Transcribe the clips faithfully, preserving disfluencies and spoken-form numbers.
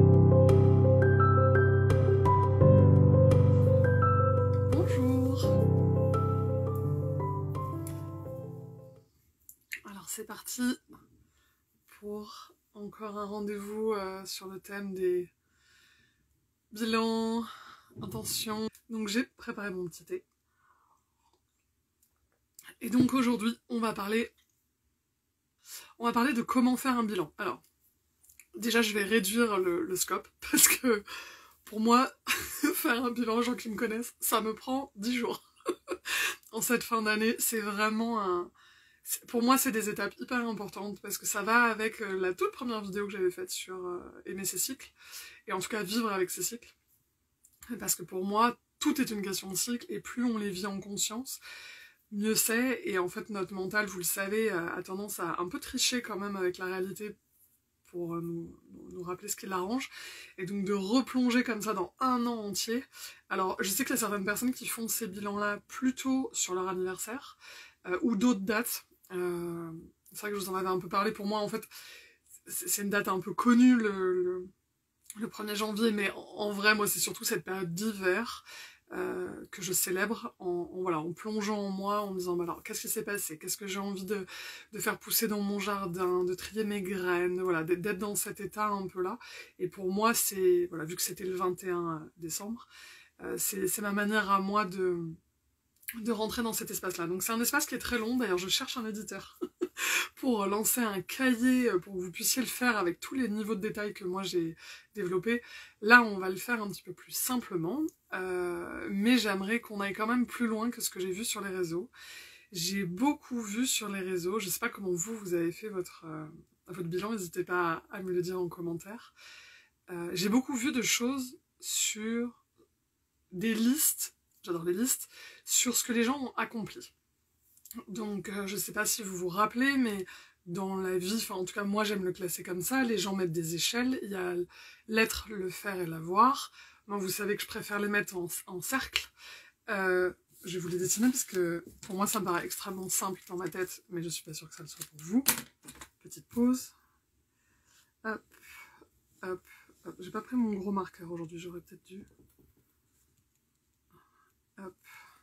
Bonjour. Alors c'est parti pour encore un rendez-vous euh, sur le thème des bilans, intentions. Donc j'ai préparé mon petit thé. Et donc aujourd'hui on va parler on va parler de comment faire un bilan. Alors déjà je vais réduire le, le scope parce que pour moi faire un bilan, les gens qui me connaissent, ça me prend dix jours. En cette fin d'année, c'est vraiment un... Pour moi, c'est des étapes hyper importantes parce que ça va avec la toute première vidéo que j'avais faite sur euh, aimer ses cycles, et en tout cas vivre avec ses cycles. Parce que pour moi, tout est une question de cycle, et plus on les vit en conscience, mieux c'est. Et en fait, notre mental, vous le savez, a tendance à un peu tricher quand même avec la réalité pour nous, nous rappeler ce qui l'arrange, et donc de replonger comme ça dans un an entier. Alors, je sais qu'il y a certaines personnes qui font ces bilans-là plutôt sur leur anniversaire, euh, ou d'autres dates. Euh, c'est vrai que je vous en avais un peu parlé. Pour moi, en fait, c'est une date un peu connue, le, le, le premier janvier, mais en, en vrai, moi, c'est surtout cette période d'hiver euh, que je célèbre en, en, voilà, en plongeant en moi, en me disant, bah alors, qu'est-ce qui s'est passé? Qu'est-ce que j'ai envie de, de faire pousser dans mon jardin, de trier mes graines, voilà, d'être dans cet état un peu là. Et pour moi, c'est, voilà, vu que c'était le vingt et un décembre, euh, c'est ma manière à moi de... de rentrer dans cet espace-là. Donc c'est un espace qui est très long, d'ailleurs je cherche un éditeur pour lancer un cahier, pour que vous puissiez le faire avec tous les niveaux de détail que moi j'ai développés. Là on va le faire un petit peu plus simplement, euh, mais j'aimerais qu'on aille quand même plus loin que ce que j'ai vu sur les réseaux. J'ai beaucoup vu sur les réseaux, je sais pas comment vous, vous avez fait votre, euh, votre bilan, n'hésitez pas à, à me le dire en commentaire. Euh, j'ai beaucoup vu de choses sur des listes, j'adore les listes, sur ce que les gens ont accompli. Donc euh, je sais pas si vous vous rappelez, mais dans la vie, enfin en tout cas moi j'aime le classer comme ça, les gens mettent des échelles, il y a l'être, le faire et l'avoir. Moi vous savez que je préfère les mettre en, en cercle. Euh, je vais vous les dessiner parce que pour moi ça me paraît extrêmement simple dans ma tête, mais je suis pas sûre que ça le soit pour vous. Petite pause. Hop, hop, hop. J'ai pas pris mon gros marqueur aujourd'hui, j'aurais peut-être dû. Hop.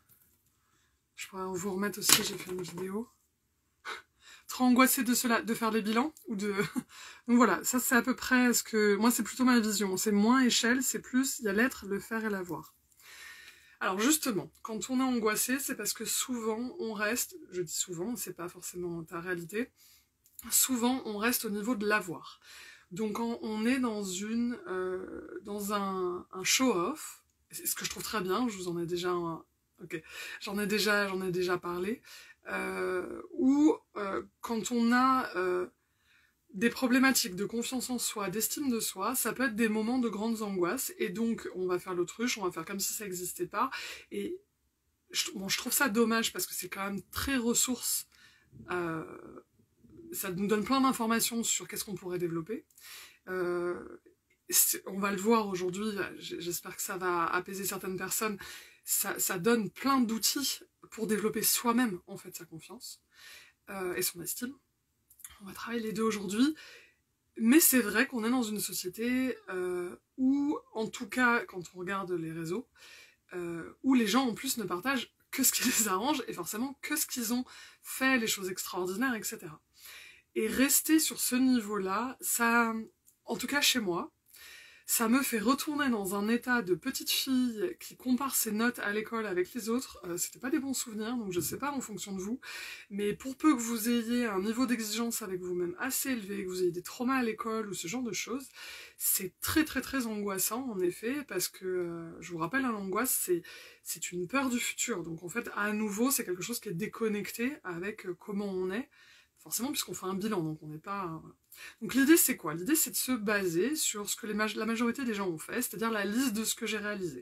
Je pourrais vous remettre aussi, j'ai fait une vidéo. Trop angoissée de cela, de faire les bilans ou de... Donc voilà, ça c'est à peu près ce que... Moi c'est plutôt ma vision, c'est moins échelle, c'est plus, il y a l'être, le faire et l'avoir. Alors justement, quand on est angoissé, c'est parce que souvent on reste, je dis souvent, c'est pas forcément ta réalité, souvent on reste au niveau de l'avoir. Donc quand on est dans une, euh, dans un, un show-off, ce que je trouve très bien, je vous en ai déjà... Un, ok, j'en ai déjà, j'en ai déjà parlé, euh, où euh, quand on a euh, des problématiques de confiance en soi, d'estime de soi, ça peut être des moments de grandes angoisses, et donc on va faire l'autruche, on va faire comme si ça n'existait pas, et je, bon, je trouve ça dommage parce que c'est quand même très ressource, euh, ça nous donne plein d'informations sur qu'est-ce qu'on pourrait développer. Euh, on va le voir aujourd'hui, j'espère que ça va apaiser certaines personnes. Ça, ça donne plein d'outils pour développer soi-même, en fait, sa confiance euh, et son estime. On va travailler les deux aujourd'hui, mais c'est vrai qu'on est dans une société euh, où, en tout cas, quand on regarde les réseaux, euh, où les gens, en plus, ne partagent que ce qui les arrange, et forcément que ce qu'ils ont fait, les choses extraordinaires, et cetera. Et rester sur ce niveau-là, ça, en tout cas chez moi, ça me fait retourner dans un état de petite fille qui compare ses notes à l'école avec les autres. Euh, c'était pas des bons souvenirs, donc je sais pas en fonction de vous. Mais pour peu que vous ayez un niveau d'exigence avec vous-même assez élevé, que vous ayez des traumas à l'école ou ce genre de choses, c'est très très très angoissant en effet, parce que, euh, je vous rappelle, hein, l'angoisse c'est c'est une peur du futur. Donc en fait, à nouveau, c'est quelque chose qui est déconnecté avec euh, comment on est. Forcément, puisqu'on fait un bilan, donc on n'est pas... Donc l'idée, c'est quoi? L'idée, c'est de se baser sur ce que les ma la majorité des gens ont fait, c'est-à-dire la liste de ce que j'ai réalisé.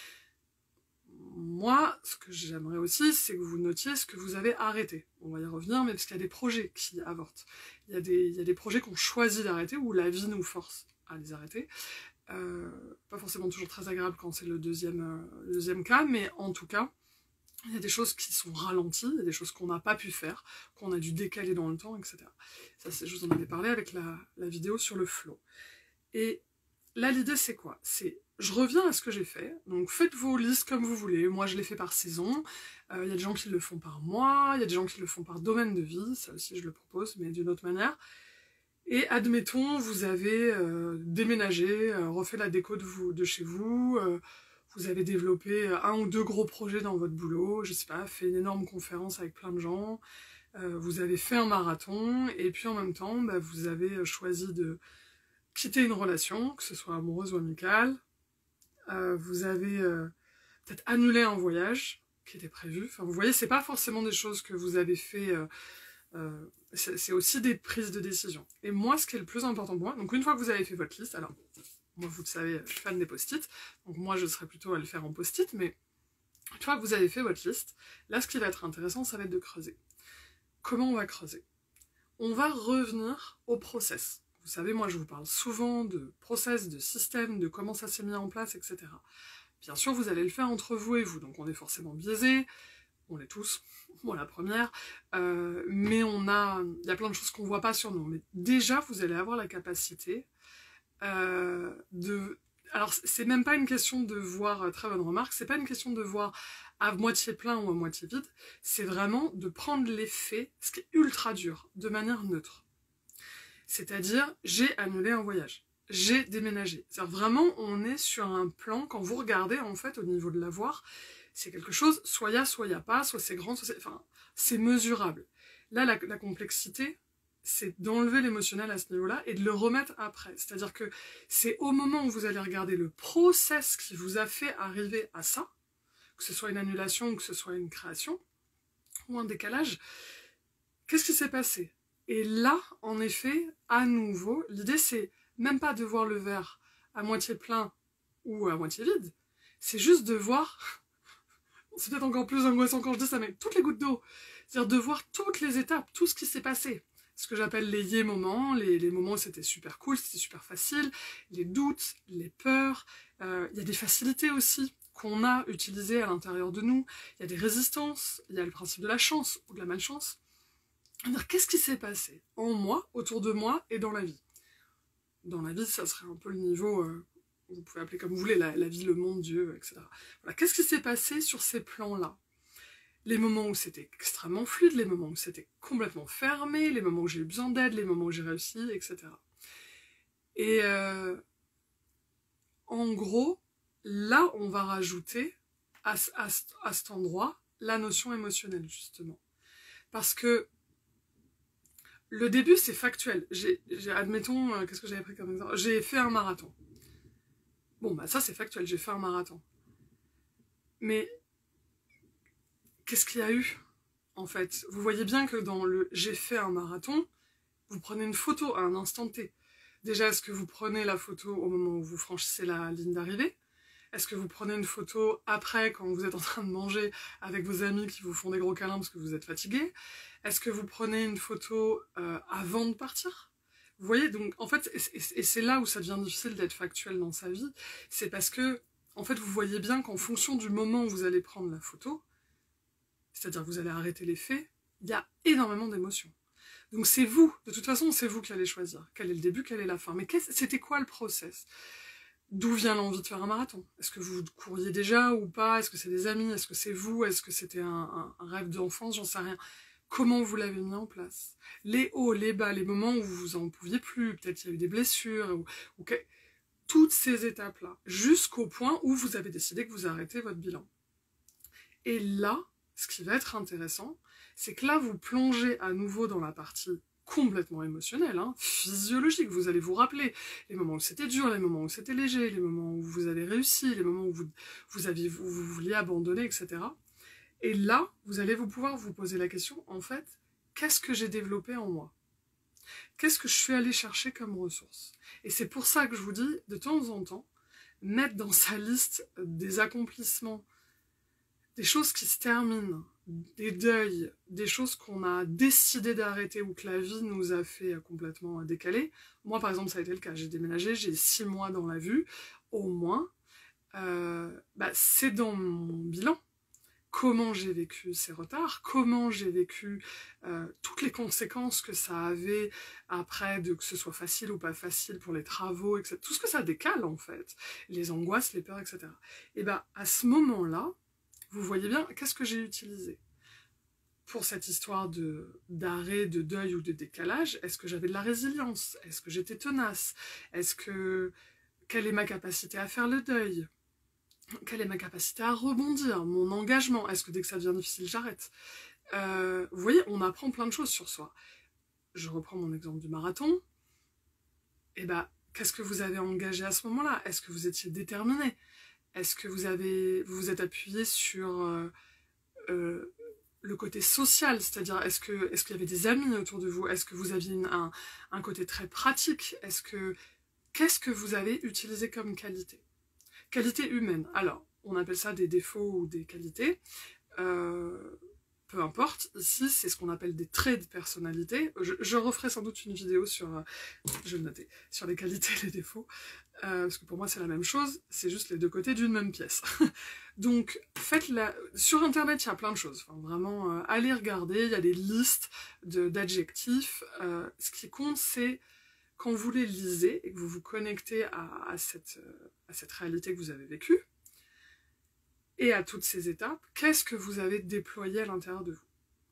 Moi, ce que j'aimerais aussi, c'est que vous notiez ce que vous avez arrêté. On va y revenir, mais parce qu'il y a des projets qui avortent. Il y a des, il y a des projets qu'on choisit d'arrêter, ou la vie nous force à les arrêter. Euh, pas forcément toujours très agréable quand c'est le deuxième, euh, le deuxième cas, mais en tout cas, il y a des choses qui sont ralenties, il y a des choses qu'on n'a pas pu faire, qu'on a dû décaler dans le temps, et cetera. Ça, je vous en avais parlé avec la, la vidéo sur le flow. Et là, l'idée, c'est quoi? C'est, je reviens à ce que j'ai fait. Donc, faites vos listes comme vous voulez. Moi, je les fais par saison. Il euh, y a des gens qui le font par mois. Il y a des gens qui le font par domaine de vie. Ça aussi, je le propose, mais d'une autre manière. Et admettons, vous avez euh, déménagé, euh, refait la déco de, vous, de chez vous. Euh, vous avez développé un ou deux gros projets dans votre boulot. Je sais pas, fait une énorme conférence avec plein de gens. Euh, vous avez fait un marathon. Et puis, en même temps, bah, vous avez choisi de quitter une relation, que ce soit amoureuse ou amicale, euh, vous avez euh, peut-être annulé un voyage qui était prévu. Enfin, vous voyez, c'est pas forcément des choses que vous avez fait, euh, euh, c'est aussi des prises de décision. Et moi, ce qui est le plus important pour moi, donc une fois que vous avez fait votre liste, alors, moi, vous le savez, je suis fan des post-it, donc moi, je serais plutôt à le faire en post-it, mais une fois que vous avez fait votre liste, là, ce qui va être intéressant, ça va être de creuser. Comment on va creuser? On va revenir au process. Vous savez, moi, je vous parle souvent de process, de système, de comment ça s'est mis en place, et cetera. Bien sûr, vous allez le faire entre vous et vous, donc on est forcément biaisé, on l'est tous, moi la première, euh, mais on a, il y a plein de choses qu'on voit pas sur nous. Mais déjà, vous allez avoir la capacité euh, de... Alors, c'est même pas une question de voir, très bonne remarque, c'est pas une question de voir à moitié plein ou à moitié vide, c'est vraiment de prendre les faits, ce qui est ultra dur, de manière neutre. C'est-à-dire, j'ai annulé un voyage, j'ai déménagé. C'est-à-dire vraiment, on est sur un plan, quand vous regardez, en fait, au niveau de l'avoir, c'est quelque chose, soit il y a, soit il n'y a pas, soit c'est grand, soit c'est... Enfin, c'est mesurable. Là, la, la complexité, c'est d'enlever l'émotionnel à ce niveau-là et de le remettre après. C'est-à-dire que c'est au moment où vous allez regarder le process qui vous a fait arriver à ça, que ce soit une annulation ou que ce soit une création, ou un décalage, qu'est-ce qui s'est passé ? Et là, en effet, à nouveau, l'idée c'est même pas de voir le verre à moitié plein ou à moitié vide, c'est juste de voir, c'est peut-être encore plus angoissant quand je dis ça, mais toutes les gouttes d'eau, c'est-à-dire de voir toutes les étapes, tout ce qui s'est passé. Ce que j'appelle les yé moments, les, les moments où c'était super cool, c'était super facile, les doutes, les peurs, euh, il y a des facilités aussi qu'on a utilisées à l'intérieur de nous, il y a des résistances, il y a le principe de la chance ou de la malchance. Alors, qu'est-ce qui s'est passé en moi, autour de moi et dans la vie? Dans la vie, ça serait un peu le niveau, euh, vous pouvez appeler comme vous voulez, la, la vie, le monde, Dieu, et cetera. Voilà. Qu'est-ce qui s'est passé sur ces plans-là? Les moments où c'était extrêmement fluide, les moments où c'était complètement fermé, les moments où j'ai eu besoin d'aide, les moments où j'ai réussi, et cetera. Et euh, en gros, là, on va rajouter à, à, à cet endroit la notion émotionnelle, justement. Parce que le début, c'est factuel. J'ai, j'ai, admettons, euh, qu'est-ce que j'avais pris comme exemple? J'ai fait un marathon. Bon, bah ça, c'est factuel, j'ai fait un marathon. Mais qu'est-ce qu'il y a eu, en fait? Vous voyez bien que dans le « j'ai fait un marathon », vous prenez une photo à un instant T. Déjà, est-ce que vous prenez la photo au moment où vous franchissez la ligne d'arrivée? Est-ce que vous prenez une photo après, quand vous êtes en train de manger avec vos amis qui vous font des gros câlins parce que vous êtes fatigué? Est-ce que vous prenez une photo euh, avant de partir? Vous voyez, donc en fait, et c'est là où ça devient difficile d'être factuel dans sa vie, c'est parce que, en fait, vous voyez bien qu'en fonction du moment où vous allez prendre la photo, c'est-à-dire que vous allez arrêter les faits, il y a énormément d'émotions. Donc c'est vous, de toute façon, c'est vous qui allez choisir. Quel est le début, quelle est la fin. Mais c'était quoi le process? D'où vient l'envie de faire un marathon? Est-ce que vous couriez déjà ou pas? Est-ce que c'est des amis? Est-ce que c'est vous? Est-ce que c'était un, un, un rêve d'enfance? J'en sais rien. Comment vous l'avez mis en place? Les hauts, les bas, les moments où vous en pouviez plus, peut-être il y a eu des blessures, ou, ou que... toutes ces étapes-là, jusqu'au point où vous avez décidé que vous arrêtez votre bilan. Et là, ce qui va être intéressant, c'est que là, vous plongez à nouveau dans la partie complètement émotionnelle, hein, physiologique. Vous allez vous rappeler les moments où c'était dur, les moments où c'était léger, les moments où vous avez réussi, les moments où vous, vous, aviez, vous, vous vouliez abandonner, et cetera. Et là, vous allez vous pouvoir vous poser la question, en fait, qu'est-ce que j'ai développé en moi? Qu'est-ce que je suis allée chercher comme ressource? Et c'est pour ça que je vous dis, de temps en temps, mettre dans sa liste des accomplissements, des choses qui se terminent, des deuils, des choses qu'on a décidé d'arrêter ou que la vie nous a fait complètement décaler. Moi, par exemple, ça a été le cas. J'ai déménagé, j'ai six mois dans la vue, au moins. Euh, bah, c'est dans mon bilan. comment j'ai vécu ces retards, comment j'ai vécu euh, toutes les conséquences que ça avait après, de que ce soit facile ou pas facile pour les travaux, et cetera. Tout ce que ça décale en fait, les angoisses, les peurs, et cetera. Et bien à ce moment-là, vous voyez bien, qu'est-ce que j'ai utilisé pour cette histoire de d'arrêt, de deuil ou de décalage? Est-ce que j'avais de la résilience? Est-ce que j'étais tenace? Est-ce que... Quelle est ma capacité à faire le deuil? Quelle est ma capacité à rebondir? Mon engagement? Est-ce que dès que ça devient difficile, j'arrête? euh, Vous voyez, on apprend plein de choses sur soi. Je reprends mon exemple du marathon. Et ben, qu'est-ce que vous avez engagé à ce moment-là? Est-ce que vous étiez déterminé? Est-ce que vous avez, vous vous êtes appuyé sur euh, euh, le côté social? C'est-à-dire, est-ce que, est-ce qu'il y avait des amis autour de vous? Est-ce que vous aviez une, un, un côté très pratique? Est-ce que, qu'est-ce que vous avez utilisé comme qualité? Qualité humaine. Alors, on appelle ça des défauts ou des qualités. Euh, peu importe. Ici, c'est ce qu'on appelle des traits de personnalité. Je, je referai sans doute une vidéo sur, euh, je vais le noter, sur les qualités et les défauts. Euh, parce que pour moi, c'est la même chose. C'est juste les deux côtés d'une même pièce. Donc, faites-la... Sur Internet, il y a plein de choses. Enfin, vraiment, euh, allez regarder. Il y a des listes de, d'adjectifs. Euh, ce qui compte, c'est... Quand vous les lisez et que vous vous connectez à, à, cette, à cette réalité que vous avez vécue, et à toutes ces étapes, qu'est-ce que vous avez déployé à l'intérieur de vous?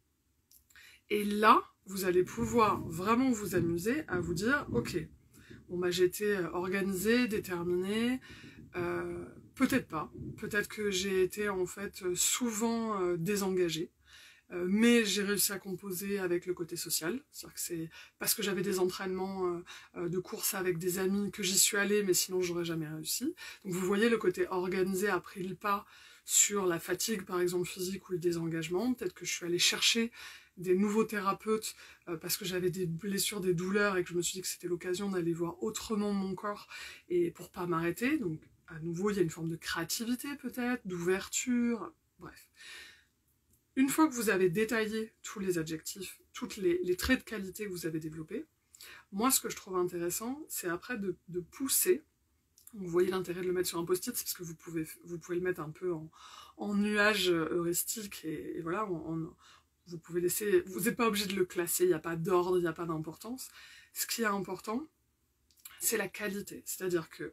Et là, vous allez pouvoir vraiment vous amuser à vous dire, ok, bon bah j'étais organisée, déterminée, euh, peut-être pas, peut-être que j'ai été en fait souvent euh, désengagée, Euh, mais j'ai réussi à composer avec le côté social, c'est-à-dire que c'est parce que j'avais des entraînements euh, euh, de course avec des amis que j'y suis allée, mais sinon j'aurais jamais réussi. Donc vous voyez, le côté organisé a pris le pas sur la fatigue, par exemple physique, ou le désengagement. Peut-être que je suis allée chercher des nouveaux thérapeutes euh, parce que j'avais des blessures, des douleurs, et que je me suis dit que c'était l'occasion d'aller voir autrement mon corps, et pour pas m'arrêter. Donc à nouveau, il y a une forme de créativité peut-être, d'ouverture, bref. Une fois que vous avez détaillé tous les adjectifs, tous les, les traits de qualité que vous avez développés, moi ce que je trouve intéressant, c'est après de, de pousser. Vous voyez l'intérêt de le mettre sur un post-it, parce que vous pouvez, vous pouvez le mettre un peu en, en nuage heuristique, et, et voilà, en, en, vous pouvez laisser, vous n'êtes pas obligé de le classer, il n'y a pas d'ordre, il n'y a pas d'importance. Ce qui est important, c'est la qualité, c'est-à-dire que,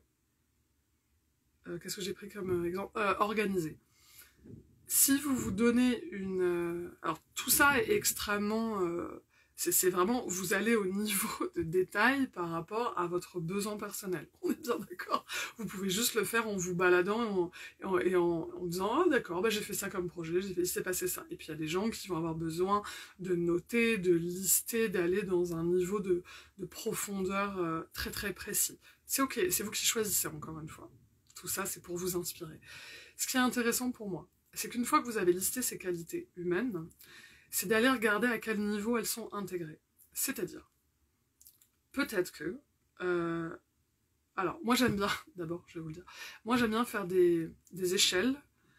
euh, qu'est-ce que j'ai pris comme exemple, euh, organiser. Si vous vous donnez une... Euh, alors tout ça est extrêmement... Euh, c'est vraiment... Vous allez au niveau de détail par rapport à votre besoin personnel. On est bien d'accord? Vous pouvez juste le faire en vous baladant et en, et en, et en, en disant « Ah oh, d'accord, bah, j'ai fait ça comme projet, j'ai fait, il s'est passé ça. » Et puis il y a des gens qui vont avoir besoin de noter, de lister, d'aller dans un niveau de, de profondeur euh, très très précis. C'est ok, c'est vous qui choisissez encore une fois. Tout ça, c'est pour vous inspirer. Ce qui est intéressant pour moi, c'est qu'une fois que vous avez listé ces qualités humaines, c'est d'aller regarder à quel niveau elles sont intégrées. C'est-à-dire, peut-être que... Euh, alors, moi j'aime bien, d'abord, je vais vous le dire, moi j'aime bien faire des, des échelles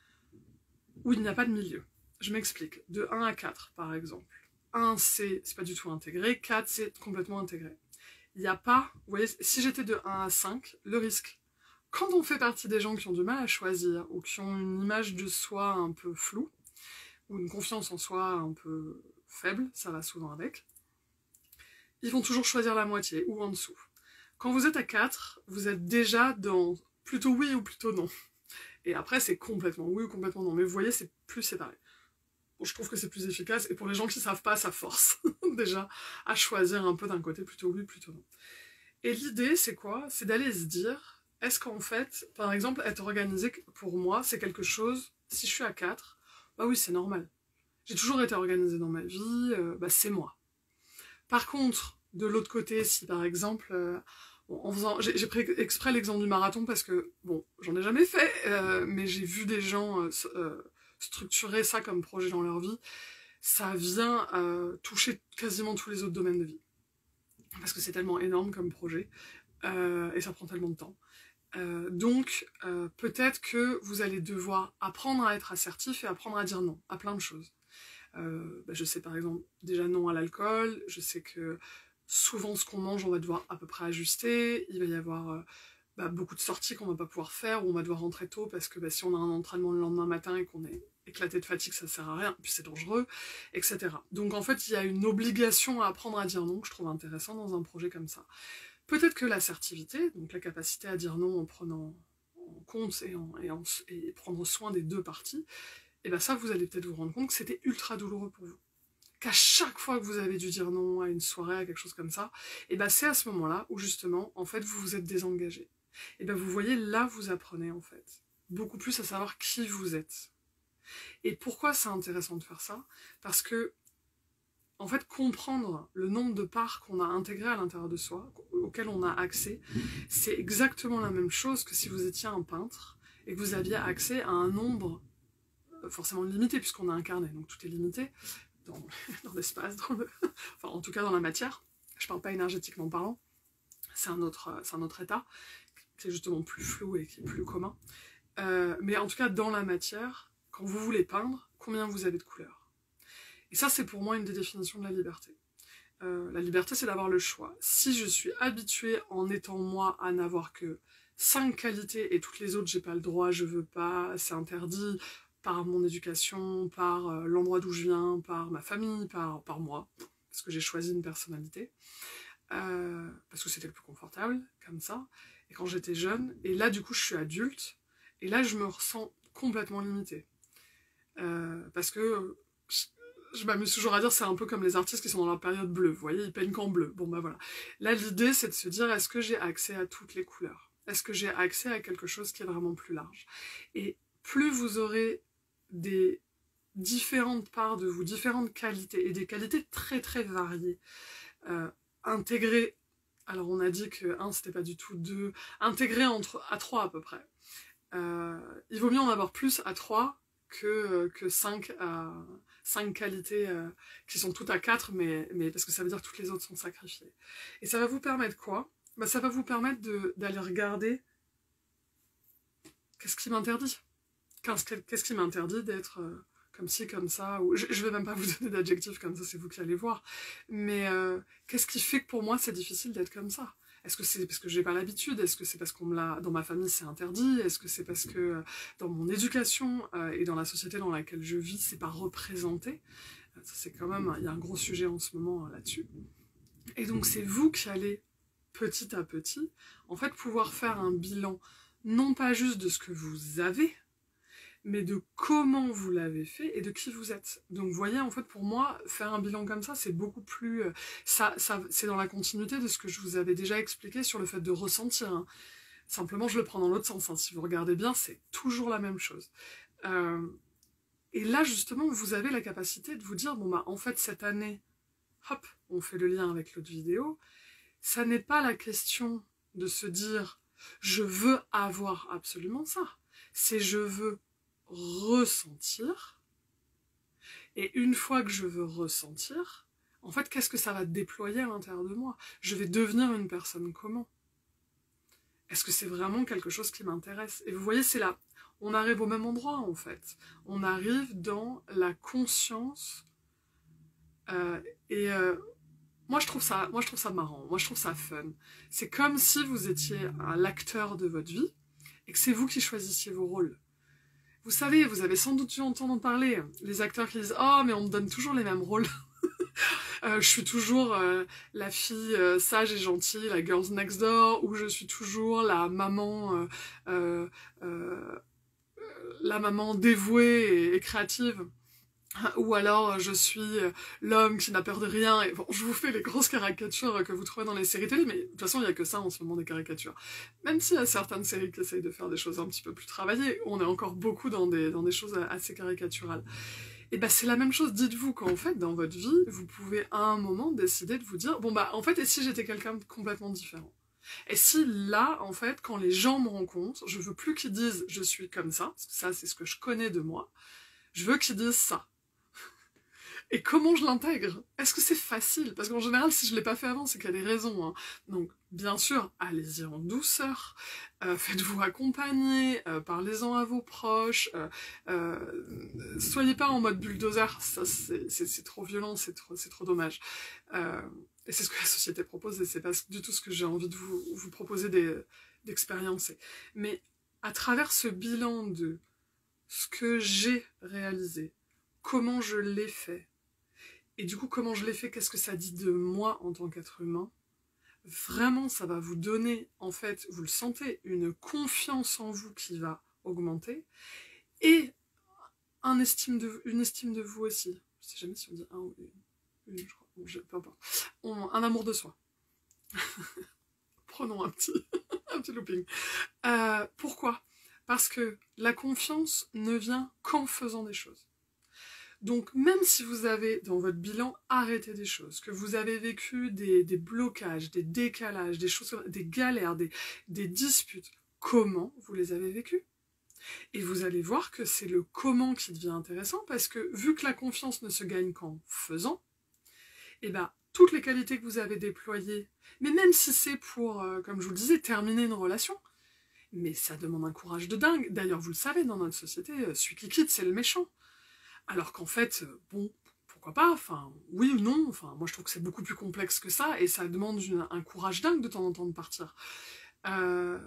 où il n'y a pas de milieu. Je m'explique. De un à quatre, par exemple. un, c'est pas du tout intégré, quatre, c'est complètement intégré. Il n'y a pas... Vous voyez, si j'étais de un à cinq, le risque... Quand on fait partie des gens qui ont du mal à choisir, ou qui ont une image de soi un peu floue, ou une confiance en soi un peu faible, ça va souvent avec, ils vont toujours choisir la moitié, ou en dessous. Quand vous êtes à quatre, vous êtes déjà dans plutôt oui ou plutôt non. Et après, c'est complètement oui ou complètement non. Mais vous voyez, c'est plus séparé. Bon, je trouve que c'est plus efficace, et pour les gens qui ne savent pas, ça force déjà à choisir un peu d'un côté plutôt oui, plutôt non. Et l'idée, c'est quoi? C'est d'aller se dire... Est-ce qu'en fait, par exemple, être organisé, pour moi, c'est quelque chose, si je suis à quatre, bah oui, c'est normal. J'ai toujours été organisée dans ma vie, euh, bah c'est moi. Par contre, de l'autre côté, si par exemple, euh, bon, en faisant, j'ai pris exprès l'exemple du marathon parce que, bon, j'en ai jamais fait, euh, mais j'ai vu des gens euh, euh, structurer ça comme projet dans leur vie, ça vient euh, toucher quasiment tous les autres domaines de vie. Parce que c'est tellement énorme comme projet, euh, et ça prend tellement de temps. Euh, donc, euh, peut-être que vous allez devoir apprendre à être assertif et apprendre à dire non à plein de choses. Euh, bah, je sais par exemple déjà non à l'alcool, je sais que souvent ce qu'on mange on va devoir à peu près ajuster, il va y avoir euh, bah, beaucoup de sorties qu'on va pas pouvoir faire, ou on va devoir rentrer tôt, parce que bah, si on a un entraînement le lendemain matin et qu'on est éclaté de fatigue, ça sert à rien, puis c'est dangereux, et cetera. Donc en fait, il y a une obligation à apprendre à dire non, que je trouve intéressant dans un projet comme ça. Peut-être que l'assertivité, donc la capacité à dire non en prenant en compte et, en, et, en, et prendre soin des deux parties, et ben ça, vous allez peut-être vous rendre compte que c'était ultra douloureux pour vous. Qu'à chaque fois que vous avez dû dire non à une soirée, à quelque chose comme ça, et ben c'est à ce moment-là où justement, en fait, vous vous êtes désengagé. Et ben vous voyez, là, vous apprenez en fait beaucoup plus à savoir qui vous êtes. Et pourquoi c'est intéressant de faire ça? Parce que, en fait, comprendre le nombre de parts qu'on a intégrées à l'intérieur de soi, auxquelles on a accès, c'est exactement la même chose que si vous étiez un peintre et que vous aviez accès à un nombre forcément limité, puisqu'on a incarné, donc tout est limité dans, dans l'espace, dans le... enfin en tout cas dans la matière. Je parle pas énergétiquement parlant, c'est un autre, c'est un autre état, qui est justement plus flou et qui est plus commun. Euh, mais en tout cas, dans la matière, quand vous voulez peindre, combien vous avez de couleurs? Et ça, c'est pour moi une des définitions de la liberté. Euh, la liberté, c'est d'avoir le choix. Si je suis habituée, en étant moi, à n'avoir que cinq qualités, et toutes les autres, j'ai pas le droit, je veux pas, c'est interdit, par mon éducation, par euh, l'endroit d'où je viens, par ma famille, par, par moi, parce que j'ai choisi une personnalité, euh, parce que c'était le plus confortable, comme ça, et quand j'étais jeune, et là, du coup, je suis adulte, et là, je me ressens complètement limitée. Euh, parce que je, je m'amuse toujours à dire, c'est un peu comme les artistes qui sont dans leur période bleue, vous voyez, ils peignent qu'en bleu. Bon, bah voilà. Là, l'idée, c'est de se dire, est-ce que j'ai accès à toutes les couleurs? Est-ce que j'ai accès à quelque chose qui est vraiment plus large? Et plus vous aurez des différentes parts de vous, différentes qualités, et des qualités très très variées, euh, intégrées, alors on a dit que un, c'était pas du tout deux, intégrées entre, à trois à peu près. Euh, il vaut mieux en avoir plus à trois que, que cinq, à, cinq qualités euh, qui sont toutes à quatre, mais, mais parce que ça veut dire que toutes les autres sont sacrifiées. Et ça va vous permettre quoi? Bah, ça va vous permettre d'aller regarder qu'est-ce qui m'interdit. Qu'est-ce qui m'interdit d'être euh, comme ci, comme ça, ou je, je vais même pas vous donner d'adjectifs comme ça, c'est vous qui allez voir, mais euh, qu'est-ce qui fait que pour moi c'est difficile d'être comme ça? Est-ce que c'est parce que j'ai pas l'habitude? Est-ce que c'est parce qu'on me l'a, dans ma famille c'est interdit? Est-ce que c'est parce que euh, dans mon éducation euh, et dans la société dans laquelle je vis, c'est pas représenté? Ça c'est quand même, il y a un gros sujet en ce moment euh, là-dessus. Et donc c'est vous qui allez, petit à petit, en fait pouvoir faire un bilan, non pas juste de ce que vous avez, mais de comment vous l'avez fait et de qui vous êtes. Donc vous voyez, en fait, pour moi, faire un bilan comme ça, c'est beaucoup plus... Ça, ça, c'est dans la continuité de ce que je vous avais déjà expliqué sur le fait de ressentir. Hein. Simplement, je le prends dans l'autre sens. Hein. Si vous regardez bien, c'est toujours la même chose. Euh, et là, justement, vous avez la capacité de vous dire, bon bah, en fait, cette année, hop, on fait le lien avec l'autre vidéo, ça n'est pas la question de se dire, je veux avoir absolument ça. C'est je veux ressentir, et une fois que je veux ressentir, en fait, qu'est-ce que ça va déployer à l'intérieur de moi? Je vais devenir une personne comment? Est-ce que c'est vraiment quelque chose qui m'intéresse? Et vous voyez, c'est là, on arrive au même endroit, en fait. On arrive dans la conscience, euh, et euh, moi, je trouve ça, moi, je trouve ça marrant, moi, je trouve ça fun. C'est comme si vous étiez l'acteur de votre vie, et que c'est vous qui choisissiez vos rôles. Vous savez, vous avez sans doute dû entendre parler, les acteurs qui disent « Oh, mais on me donne toujours les mêmes rôles. euh, je suis toujours euh, la fille euh, sage et gentille, la girls next door, ou je suis toujours la maman, euh, euh, euh, la maman dévouée et, et créative. » Ou alors je suis l'homme qui n'a peur de rien, et bon, je vous fais les grosses caricatures que vous trouvez dans les séries télé, mais de toute façon il n'y a que ça en ce moment, des caricatures. Même s'il y a certaines séries qui essayent de faire des choses un petit peu plus travaillées, on est encore beaucoup dans des, dans des choses assez caricaturales. Et bah c'est la même chose, dites-vous qu'en fait dans votre vie, vous pouvez à un moment décider de vous dire, bon bah en fait et si j'étais quelqu'un de complètement différent? Et si là, en fait, quand les gens me rencontrent, je veux plus qu'ils disent je suis comme ça, parce que ça c'est ce que je connais de moi, je veux qu'ils disent ça. Et comment je l'intègre? Est-ce que c'est facile? Parce qu'en général, si je ne l'ai pas fait avant, c'est qu'il y a des raisons. Hein. Donc, bien sûr, allez-y en douceur, euh, faites-vous accompagner, euh, parlez-en à vos proches, euh, euh, soyez pas en mode bulldozer, ça c'est trop violent, c'est trop, c'est trop dommage. Euh, et c'est ce que la société propose, et c'est pas du tout ce que j'ai envie de vous, vous proposer des, d'expériencer. Mais à travers ce bilan de ce que j'ai réalisé, comment je l'ai fait, et du coup comment je l'ai fait, qu'est-ce que ça dit de moi en tant qu'être humain, vraiment ça va vous donner, en fait, vous le sentez, une confiance en vous qui va augmenter, et un estime de, une estime de vous aussi. Je sais jamais si on dit un ou une, une je crois, bon, je, peu importe. On, un amour de soi. Prenons un petit, un petit looping. Euh, pourquoi ? Parce que la confiance ne vient qu'en faisant des choses. Donc même si vous avez dans votre bilan arrêté des choses, que vous avez vécu des, des blocages, des décalages, des choses, des galères, des, des disputes, comment vous les avez vécues ? Et vous allez voir que c'est le comment qui devient intéressant, parce que vu que la confiance ne se gagne qu'en faisant, et ben toutes les qualités que vous avez déployées, mais même si c'est pour, euh, comme je vous le disais, terminer une relation, mais ça demande un courage de dingue. D'ailleurs, vous le savez, dans notre société, celui qui quitte, c'est le méchant. Alors qu'en fait, bon, pourquoi pas, enfin, oui ou non, enfin, moi je trouve que c'est beaucoup plus complexe que ça, et ça demande une, un courage dingue de temps en temps de partir. Euh...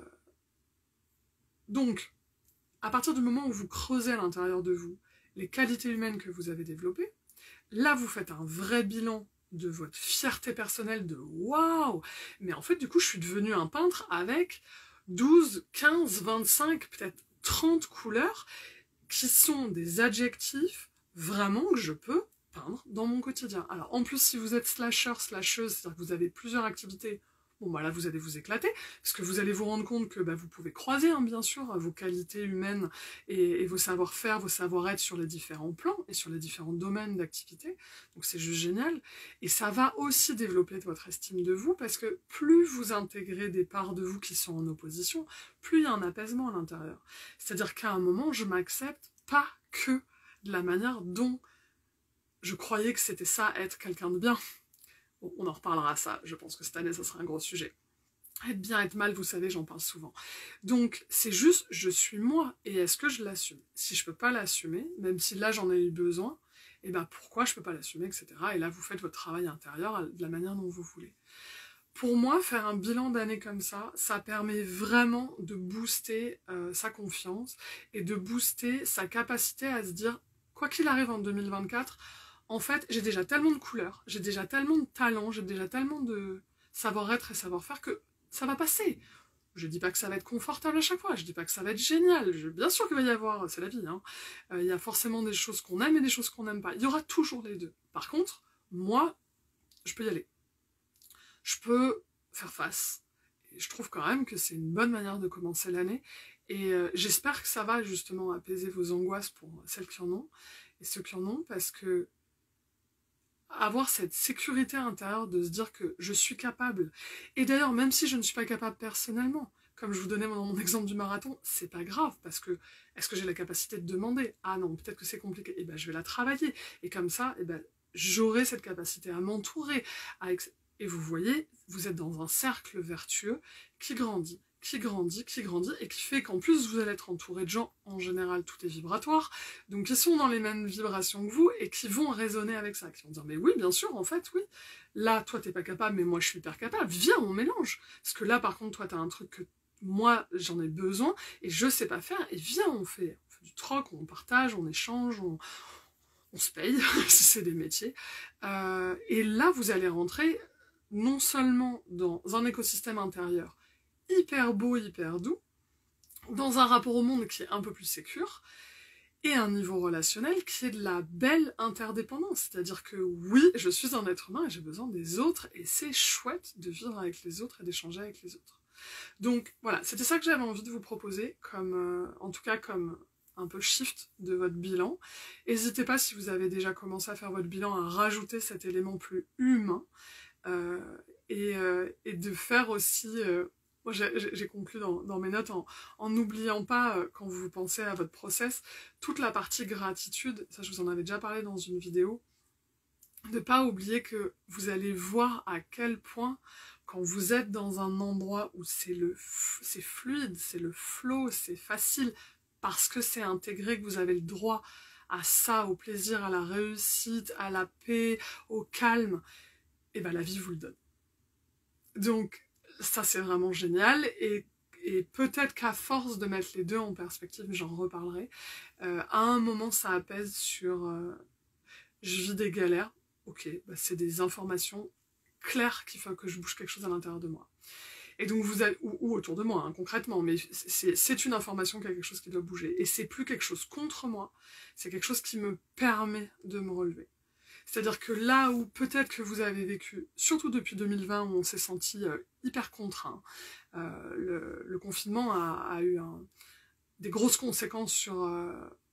Donc, à partir du moment où vous creusez à l'intérieur de vous les qualités humaines que vous avez développées, là vous faites un vrai bilan de votre fierté personnelle, de waouh, mais en fait du coup je suis devenue un peintre avec douze, quinze, vingt-cinq, peut-être trente couleurs qui sont des adjectifs vraiment que je peux peindre dans mon quotidien. Alors en plus si vous êtes slasher, slasheuse, c'est-à-dire que vous avez plusieurs activités, bon bah là vous allez vous éclater, parce que vous allez vous rendre compte que bah, vous pouvez croiser hein, bien sûr vos qualités humaines et, et vos savoir-faire, vos savoir-être sur les différents plans et sur les différents domaines d'activité, donc c'est juste génial, et ça va aussi développer votre estime de vous, parce que plus vous intégrez des parts de vous qui sont en opposition, plus il y a un apaisement à l'intérieur. C'est-à-dire qu'à un moment, je m'accepte pas que de la manière dont je croyais que c'était ça, être quelqu'un de bien. Bon, on en reparlera ça, je pense que cette année ça sera un gros sujet. Être bien, être mal, vous savez, j'en parle souvent. Donc c'est juste, je suis moi, et est-ce que je l'assume ? Si je peux pas l'assumer, même si là j'en ai eu besoin, et ben pourquoi je peux pas l'assumer, et cetera. Et là vous faites votre travail intérieur de la manière dont vous voulez. Pour moi, faire un bilan d'année comme ça, ça permet vraiment de booster euh, sa confiance et de booster sa capacité à se dire, quoi qu'il arrive en deux mille vingt-quatre, en fait, j'ai déjà tellement de couleurs, j'ai déjà tellement de talent, j'ai déjà tellement de savoir-être et savoir-faire que ça va passer. Je dis pas que ça va être confortable à chaque fois, je dis pas que ça va être génial, je, bien sûr qu'il va y avoir, c'est la vie, hein, euh, il y a forcément des choses qu'on aime et des choses qu'on n'aime pas. Il y aura toujours les deux. Par contre, moi, je peux y aller. Je peux faire face. Et je trouve quand même que c'est une bonne manière de commencer l'année. Et euh, j'espère que ça va justement apaiser vos angoisses pour celles qui en ont et ceux qui en ont, parce que avoir cette sécurité intérieure de se dire que je suis capable. Et d'ailleurs, même si je ne suis pas capable personnellement, comme je vous donnais dans mon exemple du marathon, c'est pas grave, parce que est-ce que j'ai la capacité de demander ? Ah non, peut-être que c'est compliqué. Et ben je vais la travailler. Et comme ça, et ben j'aurai cette capacité à m'entourer. À Et vous voyez, vous êtes dans un cercle vertueux qui grandit, qui grandit, qui grandit, et qui fait qu'en plus vous allez être entouré de gens, en général tout est vibratoire, donc qui sont dans les mêmes vibrations que vous, et qui vont résonner avec ça, qui vont dire, mais oui, bien sûr, en fait, oui, là, toi t'es pas capable, mais moi je suis hyper capable, viens, on mélange, parce que là, par contre, toi t'as un truc que moi, j'en ai besoin, et je sais pas faire, et viens, on fait, on fait du troc, on partage, on échange, on, on se paye, si c'est des métiers, euh, et là, vous allez rentrer non seulement dans un écosystème intérieur hyper beau, hyper doux, dans un rapport au monde qui est un peu plus sécure, et un niveau relationnel qui est de la belle interdépendance. C'est-à-dire que oui, je suis un être humain et j'ai besoin des autres, et c'est chouette de vivre avec les autres et d'échanger avec les autres. Donc voilà, c'était ça que j'avais envie de vous proposer, comme, euh, en tout cas comme un peu shift de votre bilan. N'hésitez pas, si vous avez déjà commencé à faire votre bilan, à rajouter cet élément plus humain, euh, et, euh, et de faire aussi... Euh, Moi, j'ai conclu dans, dans mes notes en n'oubliant pas, euh, quand vous pensez à votre process, toute la partie gratitude, ça je vous en avais déjà parlé dans une vidéo, ne pas oublier que vous allez voir à quel point, quand vous êtes dans un endroit où c'est le c'est fluide, c'est le flow, c'est facile, parce que c'est intégré, que vous avez le droit à ça, au plaisir, à la réussite, à la paix, au calme, et ben la vie vous le donne. Donc, ça c'est vraiment génial, et et peut-être qu'à force de mettre les deux en perspective, j'en reparlerai, euh, à un moment ça apaise sur euh, je vis des galères, ok, bah c'est des informations claires qu'il faut que je bouge quelque chose à l'intérieur de moi. Et donc vous avez, ou, ou autour de moi, hein, concrètement, mais c'est une information qu'il y a quelque chose qui doit bouger. Et c'est plus quelque chose contre moi, c'est quelque chose qui me permet de me relever. C'est-à-dire que là où peut-être que vous avez vécu, surtout depuis deux mille vingt où on s'est senti euh, hyper contraint, euh, le, le confinement a, a eu un, des grosses conséquences sur, euh,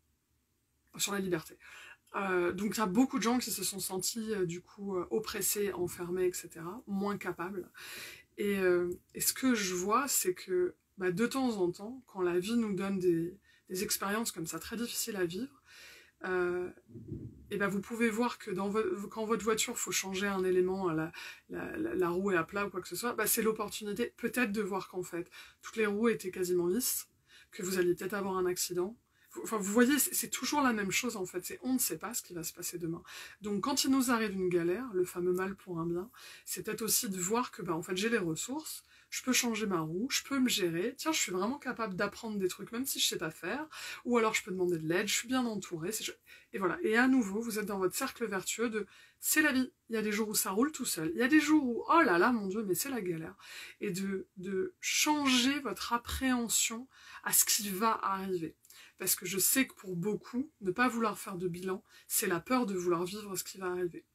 sur la liberté. Euh, donc il y a beaucoup de gens qui se sont sentis euh, du coup euh, oppressés, enfermés, et cetera, moins capables. Et, euh, et ce que je vois, c'est que bah, de temps en temps, quand la vie nous donne des, des expériences comme ça très difficiles à vivre, euh, et ben vous pouvez voir que dans vo quand votre voiture faut changer un élément, la, la, la, la roue est à plat ou quoi que ce soit, bah c'est l'opportunité peut-être de voir qu'en fait toutes les roues étaient quasiment lisses, que vous alliez peut-être avoir un accident. Enfin, vous voyez, c'est toujours la même chose en fait, c'est on ne sait pas ce qui va se passer demain. Donc quand il nous arrive une galère, le fameux mal pour un bien, c'est peut-être aussi de voir que bah, en fait j'ai les ressources, je peux changer ma roue, je peux me gérer, tiens je suis vraiment capable d'apprendre des trucs même si je sais pas faire, ou alors je peux demander de l'aide, je suis bien entourée, et voilà. Et à nouveau, vous êtes dans votre cercle vertueux de c'est la vie, il y a des jours où ça roule tout seul, il y a des jours où oh là là mon Dieu mais c'est la galère, et de, de changer votre appréhension à ce qui va arriver. Parce que je sais que pour beaucoup, ne pas vouloir faire de bilan, c'est la peur de vouloir vivre ce qui va arriver.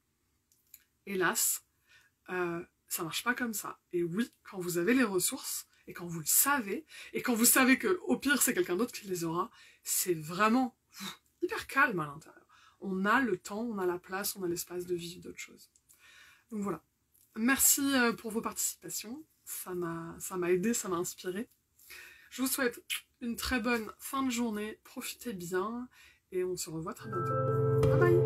Hélas, euh, ça marche pas comme ça. Et oui, quand vous avez les ressources, et quand vous le savez, et quand vous savez que au pire c'est quelqu'un d'autre qui les aura, c'est vraiment hyper calme à l'intérieur. On a le temps, on a la place, on a l'espace de vivre d'autres choses. Donc voilà. Merci pour vos participations. Ça m'a ça m'a aidé, ça m'a inspiré. Je vous souhaite une très bonne fin de journée, profitez bien et on se revoit très bientôt. Bye bye!